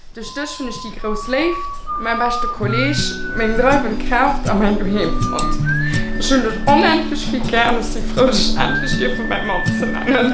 Durch das finde ich die groß lebt, mein bester Kollege, mein Drive und Kraft an mein Leben fand. Ich finde das unendlich viel gerne, dass ich froh, dass ich endlich hier von meinem Mann zu lernen.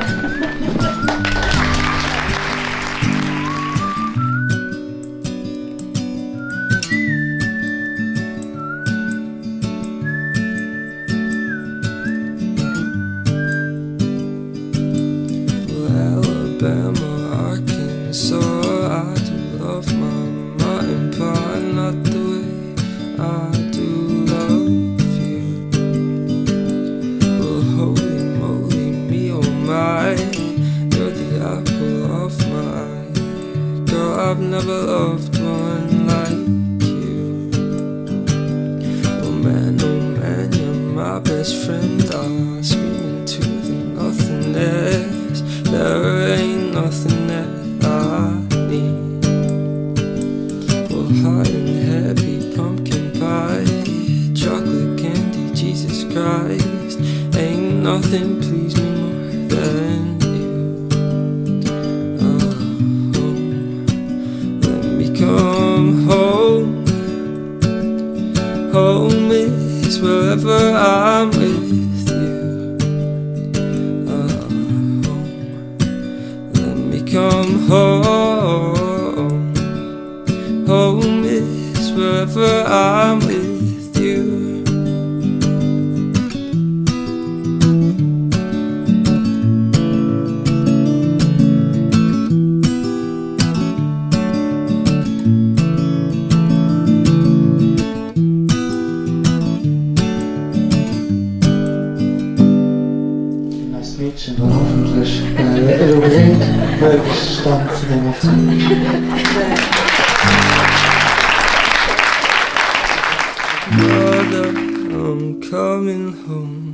Alabama, Arkansas, I do love my mutton pie, not the way I do love you. Well, holy moly, me oh my, you're the apple of my eye. Girl, I've never loved one like you. Oh man, you're my best friend. I scream into the nothingness. There ain't nothing that I need. Well, hot and heavy pumpkin pie, chocolate candy, Jesus Christ. Ain't nothing please me more than you. Let me come home. Home is wherever I'm with you. Come home. Home is wherever I'm with you. Das Mädchen war hoffentlich eloquent, möglichst stand zu dem Mother, I'm coming home.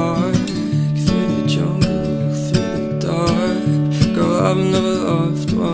I've never loved one